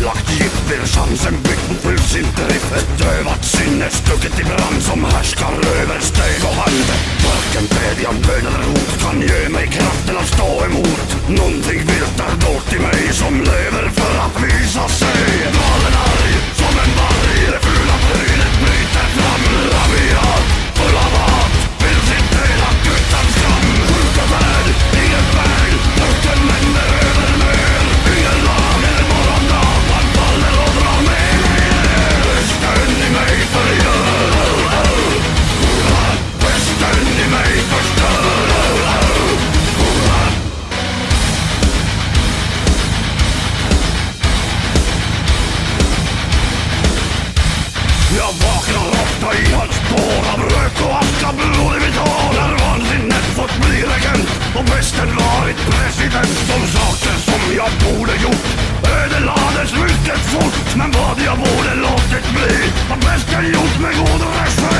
lagt gift blir chansen bytt mot fullsinterif. Ett dövat sinne stucket i brand som härskar över steg och hand. Varken bedjan, bön eller hot kan ge mig kraften att stå emot. Någonting vilt är dolt i mig som lever för att visa sig. Galen arg som en varg, det fula brynet bryter fram. Rabiat, full av hat, vill sitt dela utan skam. Sjuka värld, ingen väg, luften vänder över mer. Ingen lag eller morgondag, man faller och drar med mig ner. Rösten i mig förgör, rösten i mig förstör. Jag vaknar ofta i hans spår av rök och aska, blod i mitt hår. När vansinnet fått bli regent och besten varit president. De saker som jag borde gjort ödelades mycket fort. Men vad jag borde låtit bli har besten gjort med god röst.